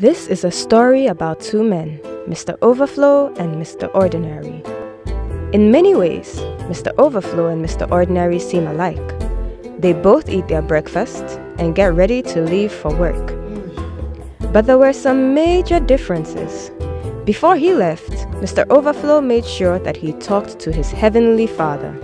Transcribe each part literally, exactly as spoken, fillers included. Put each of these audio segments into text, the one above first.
This is a story about two men, Mister Overflow and Mister Ordinary. In many ways, Mister Overflow and Mister Ordinary seem alike. They both eat their breakfast and get ready to leave for work. But there were some major differences. Before he left, Mister Overflow made sure that he talked to his heavenly Father.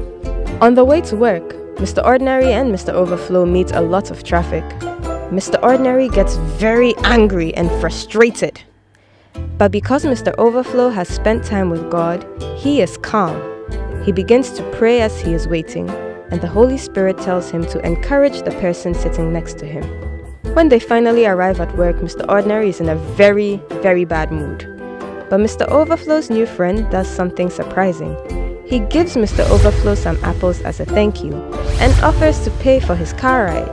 On the way to work, Mister Ordinary and Mister Overflow meet a lot of traffic. Mister Ordinary gets very angry and frustrated. But because Mister Overflow has spent time with God, he is calm. He begins to pray as he is waiting, and the Holy Spirit tells him to encourage the person sitting next to him. When they finally arrive at work, Mister Ordinary is in a very, very bad mood. But Mister Overflow's new friend does something surprising. He gives Mister Overflow some apples as a thank you and offers to pay for his car ride.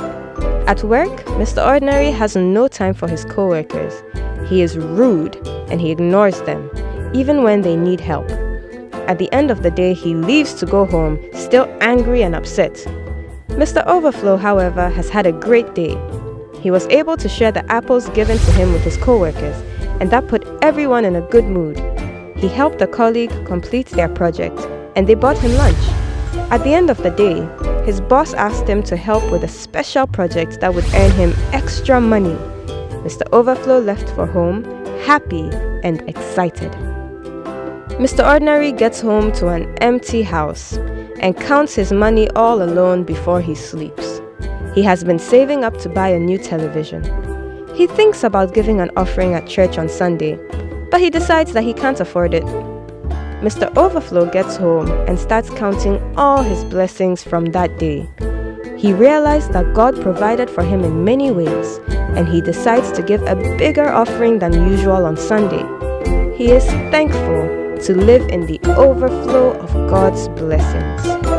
At work, Mister Ordinary has no time for his co-workers. He is rude and he ignores them, even when they need help. At the end of the day, he leaves to go home, still angry and upset. Mister Overflow, however, has had a great day. He was able to share the apples given to him with his co-workers, and that put everyone in a good mood. He helped a colleague complete their project, and they bought him lunch. At the end of the day, his boss asked him to help with a special project that would earn him extra money. Mister Overflow left for home, happy and excited. Mister Ordinary gets home to an empty house and counts his money all alone before he sleeps. He has been saving up to buy a new television. He thinks about giving an offering at church on Sunday, but he decides that he can't afford it. Mister Overflow gets home and starts counting all his blessings from that day. He realized that God provided for him in many ways, and he decides to give a bigger offering than usual on Sunday. He is thankful to live in the overflow of God's blessings.